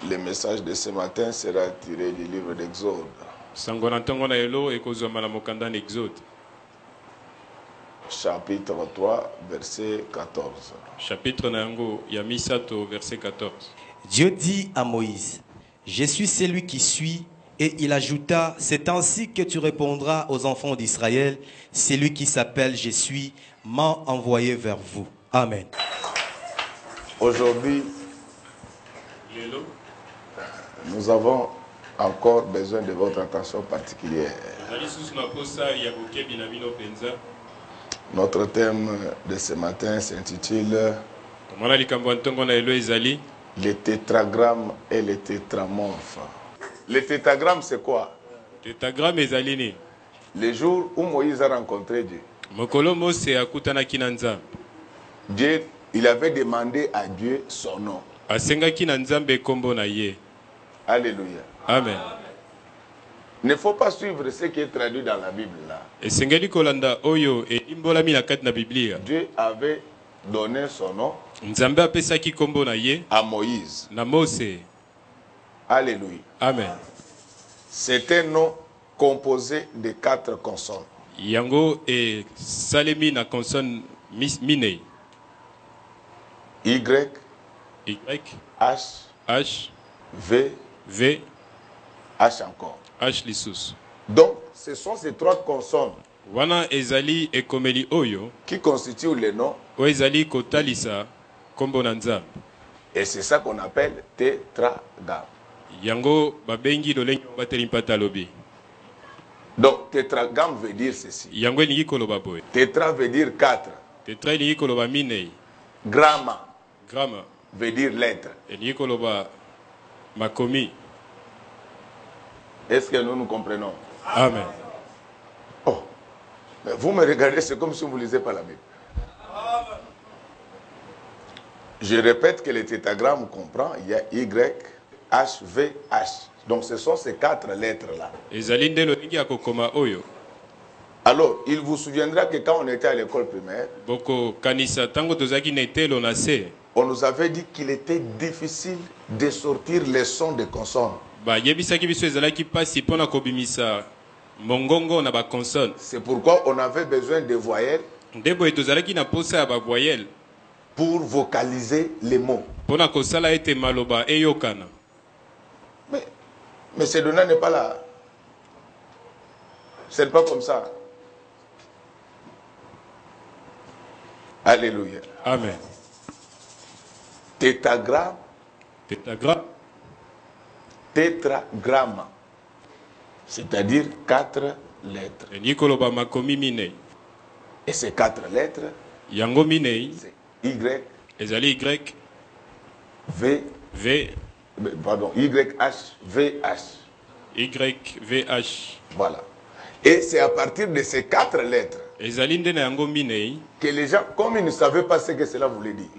Le message de ce matin sera tiré du livre d'Exode. Chapitre 3, verset 14. Chapitre Yamisato, verset 14. Dieu dit à Moïse, je suis celui qui suis, et il ajouta, c'est ainsi que tu répondras aux enfants d'Israël, celui qui s'appelle je suis m'a envoyé vers vous. Amen. Aujourd'hui, nous avons encore besoin de votre attention particulière. Notre thème de ce matin s'intitule les tétragrammes et les tétramorphes. Les tétragrammes, c'est quoi? Le jour où Moïse a rencontré Dieu, Dieu, il avait demandé à Dieu son nom. Alléluia. Amen. Il ne faut pas suivre ce qui est traduit dans la Bible là. Dieu avait donné son nom à Moïse. Alléluia. Amen. C'est un nom composé de 4 consonnes. Yango et salemi na consonne mine. Y, H, H, V, V, H encore. H lisus. Donc, ce sont ces 3 consonnes Wana ezali ekomeli oyo qui constituent le nom. o ezali kotalisa kombo na Nzambe. Et c'est ça qu'on appelle tétragramme. Yango babengi lolengi bateli mpata lobi. Donc, tétragramme veut dire ceci. Yango elingi koloba boye. Tétra veut dire 4. Tetra elingi koloba minei. Gramma Grama veut dire lettre. elingi koloba makomi. Est-ce que nous comprenons? Amen. Oh, mais vous me regardez, c'est comme si vous ne lisez pas la Bible. Je répète que le tétragramme comprend, il y a Y, H, V, H. Donc ce sont ces 4 lettres-là. Alors, il vous souviendra que quand on était à l'école primaire, on nous avait dit qu'il était difficile de sortir les sons des consonnes. C'est pourquoi on avait besoin de voyelles pour vocaliser les mots. Mais ce donné n'est pas là. Ce n'est pas comme ça. Alléluia. Amen. Tétragramme. Tétragramme. C'est-à-dire 4 lettres. Et ces 4 lettres, c'est Y, V, pardon, YH, VH. YVH. Voilà. Et c'est à partir de ces 4 lettres que les gens, comme ils ne savaient pas ce que cela voulait dire,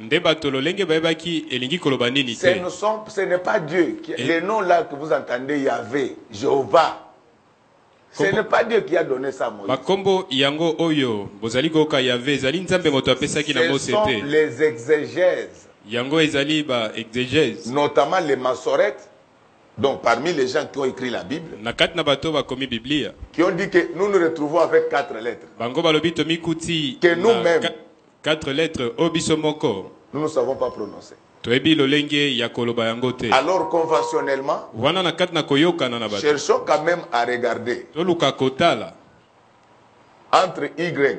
ce n'est pas Dieu. Les noms là que vous entendez, Yahvé, Jéhovah, ce n'est pas Dieu qui a donné ça à Moïse. Ce sont les exégèses, notamment les massorettes. Donc parmi les gens qui ont écrit la Bible, qui ont dit que nous nous retrouvons avec 4 lettres, que nous-mêmes, 4 lettres, nous ne savons pas prononcer. Alors conventionnellement, cherchons quand même à regarder entre Y,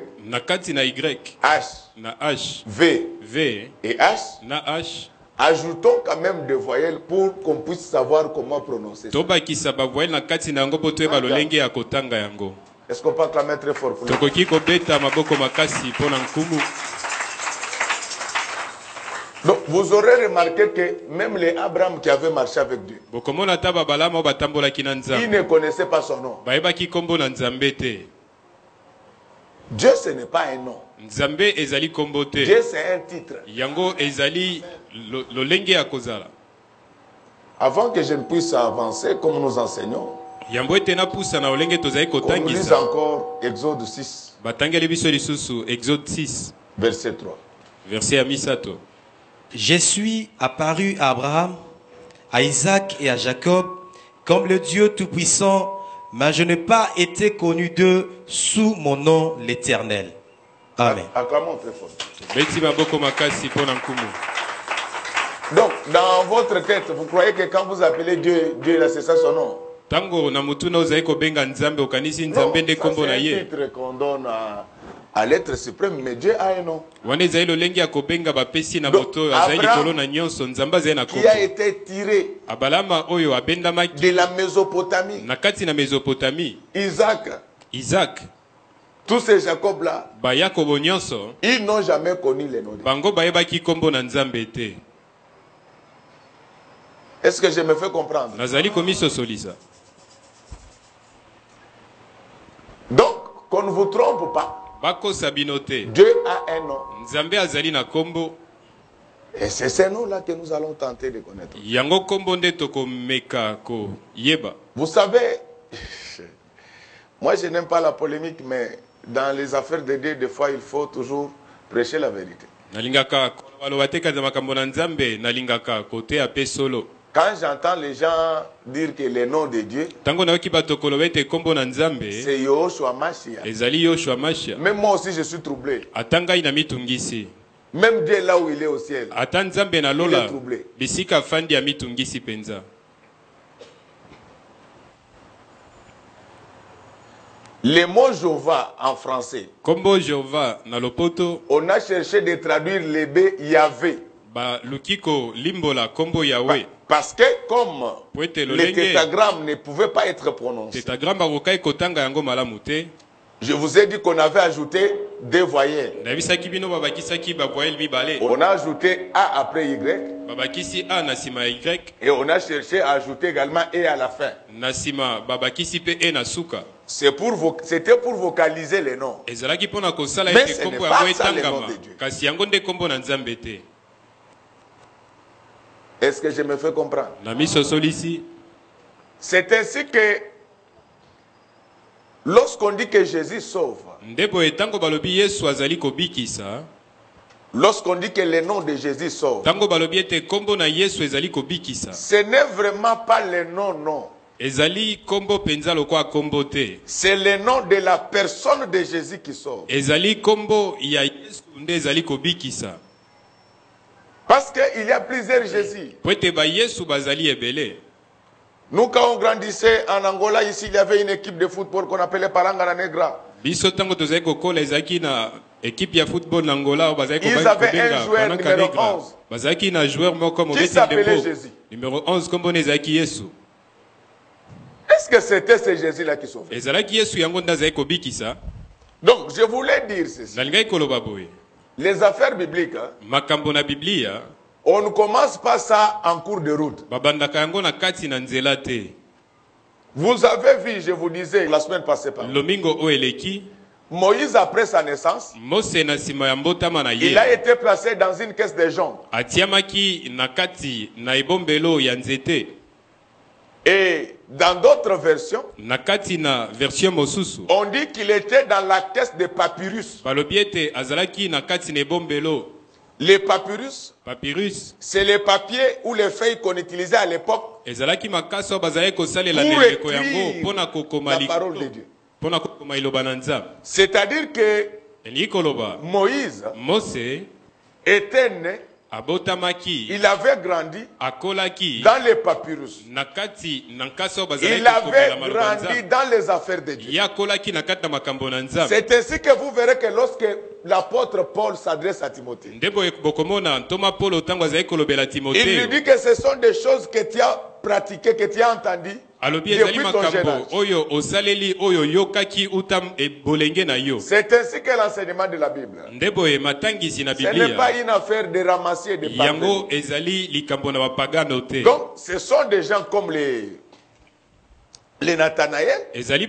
H, V et H. Ajoutons quand même des voyelles pour qu'on puisse savoir comment prononcer ça. Est-ce qu'on peut acclamer très fort pour lui? Donc vous aurez remarqué que même les Abraham qui avaient marché avec Dieu, ils ne connaissaient pas son nom. Dieu, ce n'est pas un nom. Dieu, c'est un titre. Avant que je ne puisse avancer, comme nous enseignons, on lise encore Exode 6, verset 3. Je suis apparu à Abraham à Isaac et à Jacob, comme le Dieu Tout-Puissant, mais je n'ai pas été connu d'eux sous mon nom l'Éternel. Amen. Acclamons très fort. Donc, dans votre tête, vous croyez que quand vous appelez Dieu, Dieu là, c'est ça son nom? Non, ça c'est un titre qu'on donne à l'être suprême, mais Dieu a un nom. Donc, Abraham, qui a été tiré de la Mésopotamie, Isaac, tous ces Jacob-là, ils n'ont jamais connu les noms de Dieu. Est-ce que je me fais comprendre? Donc, qu'on ne vous trompe pas. Dieu a un nom. Et c'est ce nom-là que nous allons tenter de connaître. Vous savez, moi je n'aime pas la polémique, mais dans les affaires de Dieu, des fois il faut toujours prêcher la vérité. Quand j'entends les gens dire que le nom de Dieu, c'est Yoshua Mashiach. Même moi aussi je suis troublé. Même Dieu là où il est au ciel, il est troublé. Le mot Jéhovah en français, on a cherché de traduire le B Yahvé. Parce que comme le tétragramme ne pouvait pas être prononcé, je vous ai dit qu'on avait ajouté deux voyelles. On a ajouté A après Y. Et on a cherché à ajouter également E à la fin. C'était pour vocaliser les noms. Mais ce n'est pas ça le nom de Dieu. Est-ce que je me fais comprendre? C'est ainsi que lorsqu'on dit que Jésus sauve, lorsqu'on dit que le nom de Jésus sauve, ce n'est vraiment pas le nom. C'est le nom de la personne de Jésus qui sauve. Parce qu'il y a plusieurs Jésus. Nous, quand on grandissait en Angola, ici, il y avait une équipe de football qu'on appelait Palangana Negra. Ils avaient un joueur numéro 11 qui s'appelait Jésus. Est-ce que c'était ce Jésus-là qui sauvait? Donc, je voulais dire ceci. Les affaires bibliques, on ne commence pas ça en cours de route. Vous avez vu, je vous disais la semaine passée, Moïse, après sa naissance, il a été placé dans une caisse de jonc. Et dans d'autres versions, on dit qu'il était dans la caisse de papyrus. Les papyrus, c'est les papiers ou les feuilles qu'on utilisait à l'époque pour écrire la parole de Dieu. C'est-à-dire que Moïse était né, il avait grandi dans les papyrus. Il avait grandi dans les affaires de Dieu. C'est ainsi que vous verrez que lorsque l'apôtre Paul s'adresse à Timothée, il lui dit que ce sont des choses que tu as pratiquées, que tu as entendues depuis ton jeune âge. C'est ainsi que l'enseignement de la Bible. Ce n'est pas une affaire de ramasser des papiers. Donc, ce sont des gens comme les Nathanaël,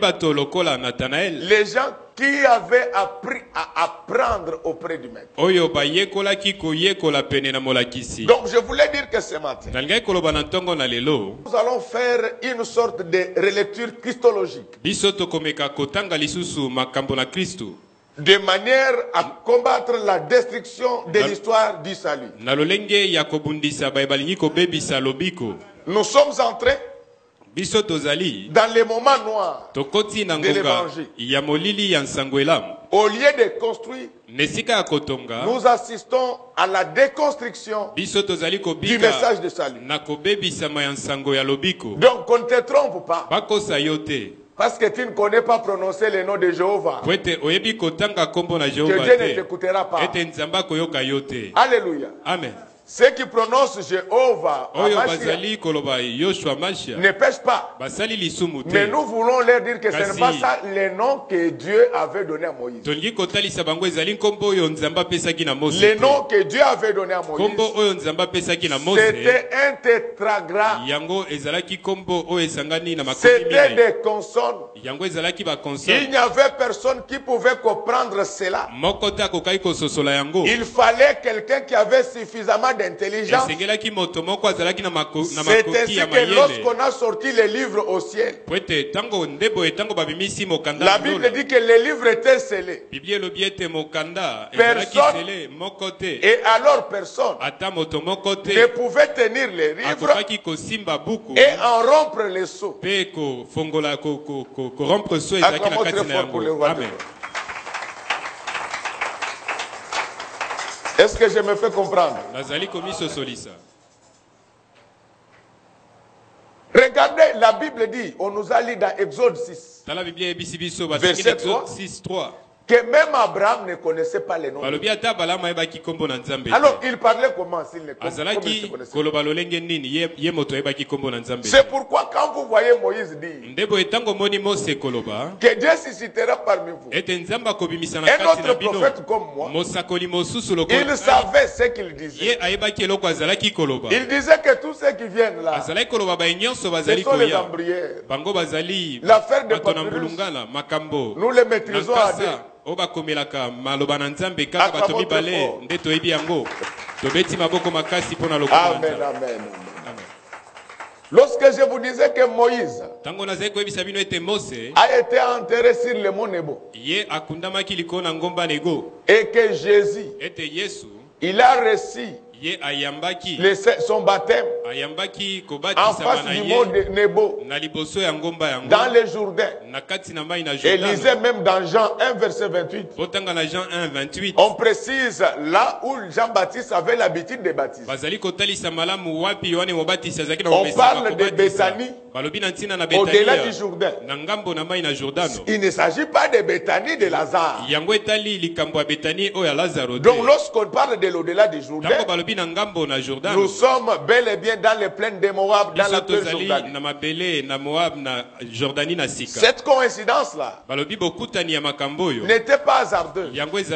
les gens qui avaient appris à apprendre auprès du maître. Donc je voulais dire que ce matin, nous allons faire une sorte de relecture christologique, de manière à combattre la destruction de l'histoire du salut. Nous sommes entrés dans les moments noirs de l'évangile. Au lieu de construire, nous assistons à la déconstruction du message de salut. Donc on ne te trompe pas. Parce que tu ne connais pas prononcer le nom de Jéhovah, que Dieu ne t'écoutera pas. Alléluia. Amen. Ceux qui prononcent Jéhovah ne pêchent pas. Mais nous voulons leur dire que ce n'est pas ça le nom que Dieu avait donné à Moïse. Le nom que Dieu avait donné à Moïse, c'était un tétragramme. C'était des consonnes. Il n'y avait personne qui pouvait comprendre cela. Il fallait quelqu'un qui avait suffisamment d'intelligence. C'est ainsi que lorsqu'on a sorti les livres au ciel, la Bible dit que les livres étaient scellés. Personne, et alors personne ne pouvait tenir les livres et en rompre les sceaux. Acclamons très fort pour le roi. Est-ce que je me fais comprendre? Regardez, la Bible dit, on nous a lu dans Exode 6, verset 3. Que même Abraham ne connaissait pas les noms. Alors il parlait comment s'il ne connaissait pas? C'est pourquoi quand vous voyez Moïse dire que Dieu suscitera parmi vous un autre prophète comme moi, il savait ce qu'il disait. Il disait que tous ceux qui viennent là, ce sont les embryères. L'affaire de papyrus, nous les maîtrisons à deux. Amen, amen. Lorsque je vous disais que Moïse a été enterré sur le mont Nebo et que Jésus, il a reçu son baptême en face du mont Nebo dans le Jourdain. Et lisez même dans Jean 1 verset 28. On précise là où Jean-Baptiste avait l'habitude de baptiser. On parle de Béthanie, au-delà du Jourdain. Il ne s'agit pas de Béthanie de Lazare. Donc lorsqu'on parle de l'au-delà du Jourdain, nous sommes bel et bien dans les plaines de Moab, dans la plaine Jordanie. Cette coïncidence-là n'était pas hasardeuse.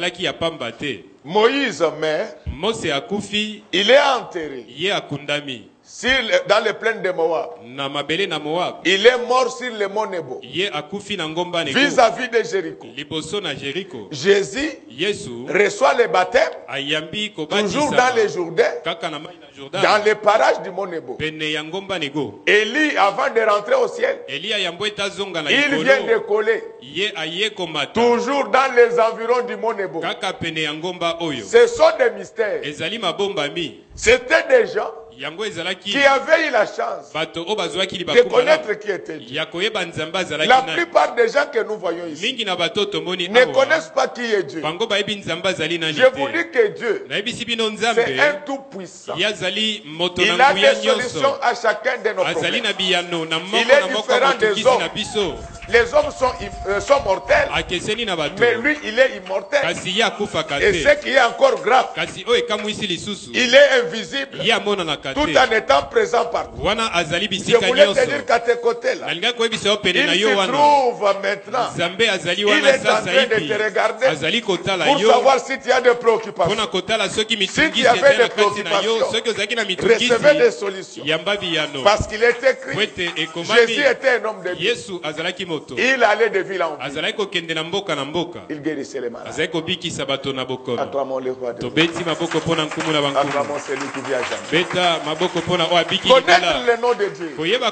Moïse meurt, il est enterré dans les plaines de Moab. Il est mort sur le mont Nebo, vis-à-vis de Jéricho. Jésus reçoit le baptême, toujours dans les Jourdains, dans les parages du mont Nebo. Élie, avant de rentrer au ciel, il vient de coller, toujours dans les environs du mont Nebo. Ce sont des mystères. C'était des gens qui avaient eu la chance de connaître qui était Dieu. La plupart des gens que nous voyons ici ne connaissent pas qui est Dieu. Je vous dis que Dieu, c'est un tout puissant. Il a des solutions à chacun de nos problèmes. Il est différent des hommes. Les hommes sont mortels, mais lui, il est immortel. Et ce qui est encore grave, il est invisible, tout en étant présent partout. Je voulais te dire qu'à tes côtés là, il se trouve maintenant, il est en train de te regarder pour savoir si tu as des préoccupations. Si tu avais des préoccupations, recevez des solutions. Parce qu'il est écrit, Jésus était un homme de Dieu. Il allait de ville en ville. Il guérissait les malades. Acclamons le roi de Dieu. Acclamons celui qui vit à jamais. Connaître le nom de Dieu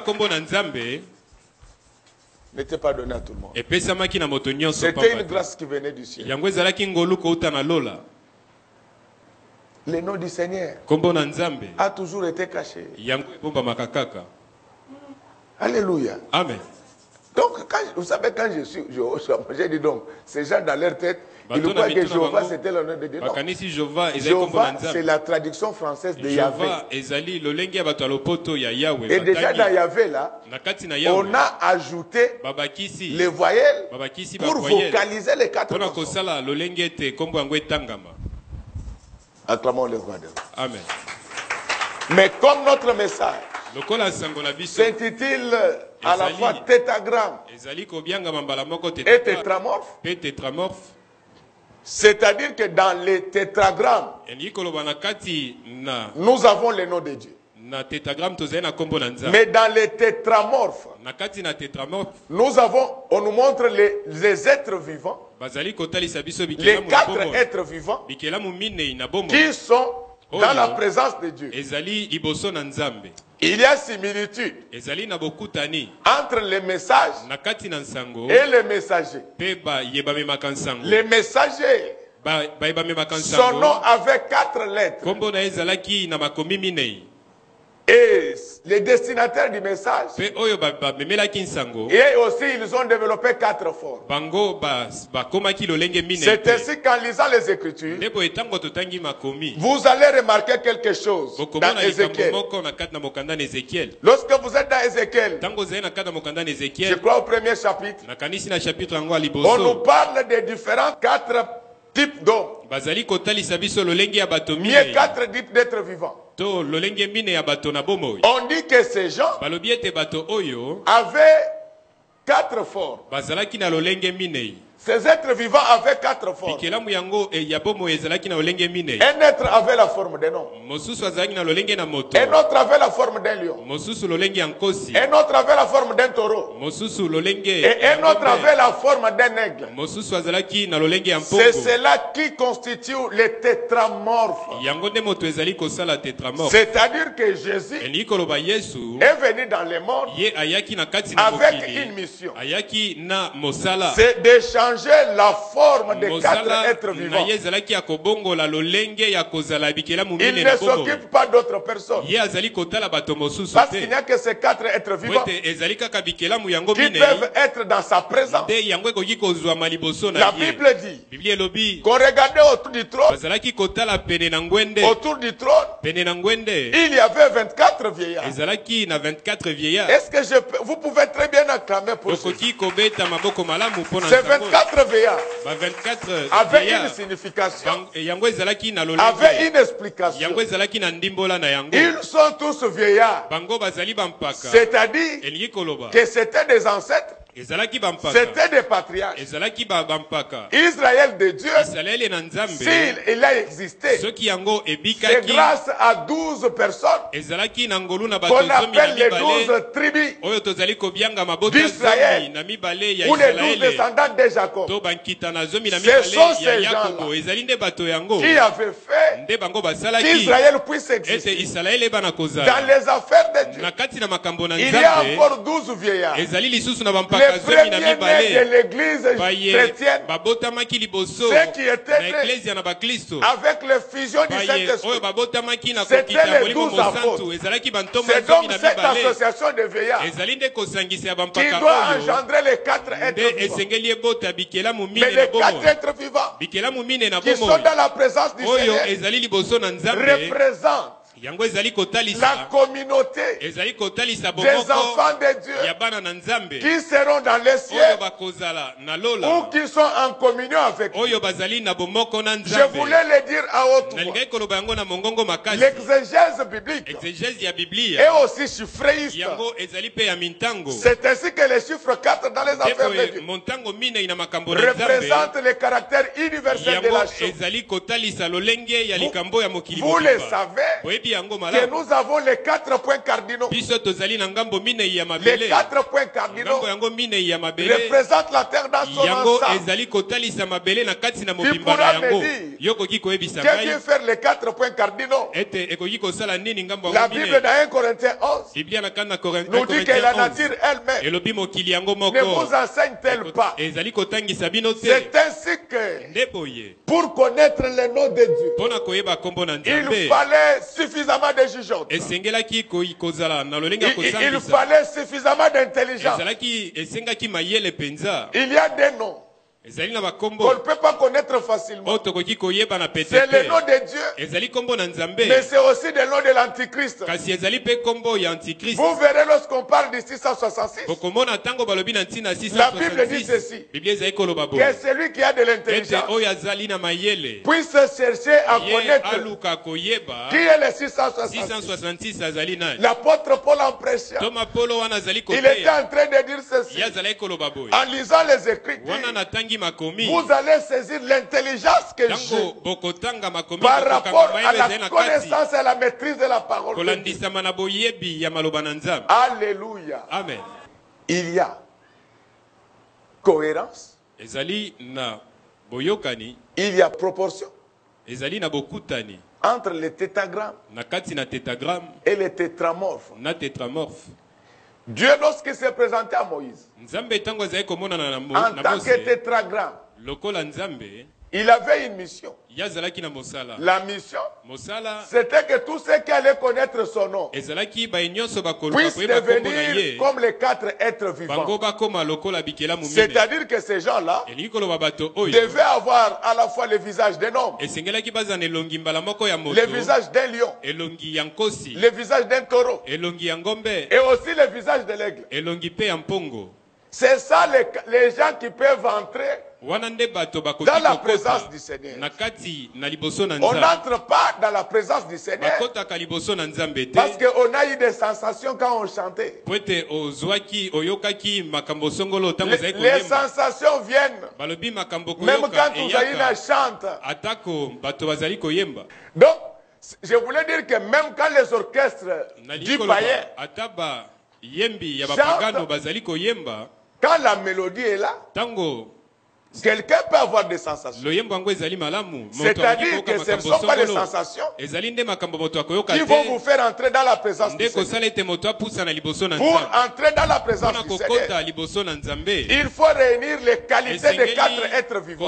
n'était pas donné à tout le monde. C'était une grâce qui venait du ciel. Le nom du Seigneur a toujours été caché. Alléluia. Amen. Donc, vous savez, quand j'ai dit donc, ces gens dans leur tête, ils croient que Jéhovah c'était le nom de Dieu. Jéhovah, c'est la traduction française de Yahvé. Et déjà dans Yahvé, là, on a ajouté les voyelles pour vocaliser les quatre consonnes. Acclamons le roi de roi. Amen. Mais comme notre message s'intitule à la fois tétragramme et tétramorphe, c'est-à-dire que dans les tétragrammes, nous avons le nom de Dieu. Mais dans les tétramorphes, on nous montre les êtres vivants, les quatre êtres vivants qui sont dans la présence de Dieu. Il y a similitude entre les messages et les messagers. Les messagers, son nom avait 4 lettres. Et les destinataires du message, et aussi ils ont développé 4 formes. C'est ainsi qu'en lisant les Écritures, vous allez remarquer quelque chose dans Ézéchiel. Lorsque vous êtes dans Ézéchiel, je crois au premier chapitre, on nous parle des différents 4 types d'hommes. Il y a 4 types d'êtres vivants. On dit que ces gens avaient 4 formes. Ces êtres vivants avaient 4 formes. Un être avait la forme d'un homme. Un autre avait la forme d'un lion. Un autre avait la forme d'un taureau. Et un autre avait la forme d'un aigle. C'est cela qui constitue les tétramorphes. C'est-à-dire que Jésus est venu dans le monde avec une mission. C'est d'échanger la forme des 4 êtres vivants. Il ne s'occupe pas d'autres personnes. Parce qu'il n'y a que ces 4 êtres vivants qui peuvent être dans sa présence. La Bible dit qu'on regardait autour du trône. Autour du trône, il y avait 24 vieillards. Est-ce que vous pouvez très bien acclamer pour cela? Ces 24 vieillards avaient une signification, avaient une explication. Ils sont tous vieillards. C'est-à-dire que c'était des ancêtres. C'était des patriarches. Israël de Dieu, s'il a existé, c'est grâce à 12 personnes qu'on appelle les 12 tribus d'Israël, ou les 12 descendants de Jacob. Ce sont ces gens-là qui avaient fait qu'Israël puisse exister. Dans les affaires de Dieu, il y a encore 12 vieillards. Les premiers nés de l'église chrétienne, ceux qui étaient nés avec la fusion du Saint-Esprit, c'était les 12 apôtres. C'est donc cette association de vieillards qui doit engendrer les 4 êtres vivants. Mais les 4 êtres vivants qui sont dans la présence du Seigneur représentent la communauté des enfants de Dieu qui seront dans les cieux ou qui sont en communion avec Dieu. Je voulais le dire à haute voix. L'exégèse biblique est aussi chiffréiste. C'est ainsi que les chiffres 4 dans les affaires de Dieu représentent le caractère universel de la chose. Vous le savez, que nous avons les 4 points cardinaux. Les 4 points cardinaux représentent la terre dans son ensemble. Tu pourras me dire, qu'est-ce qui faire les 4 points cardinaux? La Bible dans 1 Corinthiens 11 nous dit que la nature elle-même ne vous enseigne-t-elle pas? C'est ainsi que pour connaître le nom de Dieu, il fallait suffisamment de jugeote. Il fallait suffisamment d'intelligence. Il y a des noms qu'on ne peut pas connaître facilement. C'est le nom de Dieu, mais c'est aussi le nom de l'Antichrist. Vous verrez lorsqu'on parle du 666, la Bible dit ceci, que celui qui a de l'intelligence puisse chercher à connaître qui est le 666. L'apôtre Paul en prêchant, il était en train de dire ceci. En lisant les Écritures, vous allez saisir l'intelligence que j'ai par rapport à la connaissance et à la maîtrise de la parole de Dieu. Alléluia. Amen. Il y a cohérence. Il y a proportion entre les tétagrammes et les tétramorphes. Dieu, lorsqu'il s'est présenté à Moïse en tant que tétragramme, il avait une mission. La mission, c'était que tous ceux qui allaient connaître son nom puissent devenir comme les 4 êtres vivants. C'est-à-dire que ces gens-là devaient avoir à la fois le visage d'un homme, le visage d'un lion, le visage d'un taureau et aussi le visage de l'aigle. C'est ça les gens qui peuvent entrer dans la présence du Seigneur. On n'entre pas dans la présence du Seigneur parce qu'on a eu des sensations quand on chantait. Les sensations viennent même quand Ouzaïna chante. Donc, je voulais dire que même quand les orchestres du païen chantent, quand la mélodie est là, quelqu'un peut avoir des sensations. C'est-à-dire que ce ne sont pas les sensations qui vont vous faire entrer dans la présence du Seigneur. Pour entrer dans la présence du Seigneur, il faut réunir les qualités des 4 êtres vivants.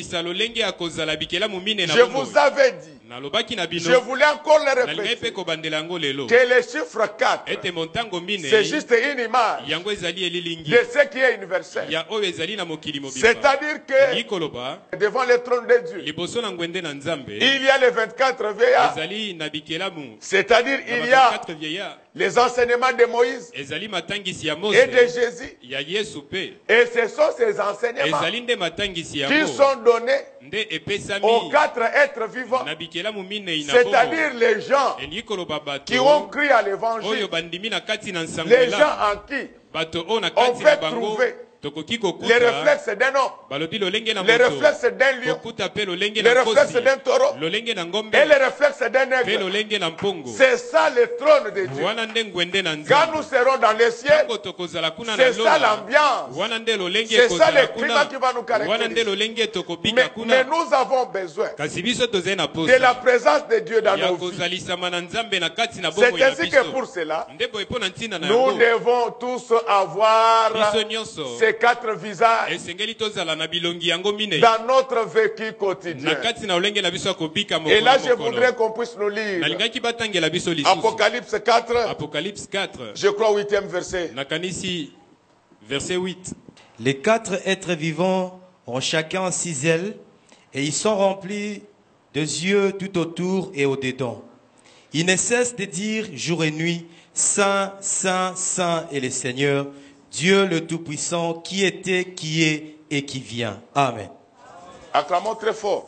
Je vous avais dit, je voulais encore le répéter, que le chiffre 4, c'est juste une image de ce qui est universel. C'est-à-dire que devant le trône de Dieu, il y a les 24 vieillards. C'est-à-dire il y a les enseignements de Moïse et de Jésus. Et ce sont ces enseignements qui sont donnés aux 4 êtres vivants. C'est-à-dire les gens qui ont cru à l'évangile, les gens en qui on peut trouver les réflexes d'un homme, les réflexes d'un lion, les réflexes d'un taureau et les réflexes d'un aigle. C'est ça le trône de Dieu. Quand nous serons dans les cieux, c'est ça l'ambiance, c'est ça le climat qui va nous caractériser. Mais nous avons besoin de la présence de Dieu dans nos vies. C'est ainsi que pour cela, nous devons tous avoir ces 4 visages dans notre vécu quotidien. Et là, je voudrais qu'on puisse nous lire Apocalypse 4, je crois 8e verset. Verset 8. Les 4 êtres vivants ont chacun 6 ailes et ils sont remplis de yeux tout autour et au-dedans. Ils ne cessent de dire jour et nuit, Saint, Saint, Saint est le Seigneur, Dieu le Tout-Puissant, qui était, qui est et qui vient. Amen. Acclamons très fort.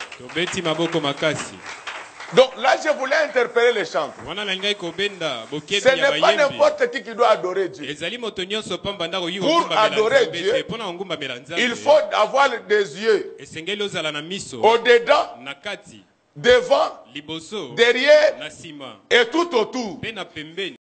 Donc là, je voulais interpeller les chantres. Ce n'est pas n'importe qui doit adorer Dieu. Pour adorer Dieu, il faut avoir des yeux au-dedans devant, derrière et tout autour.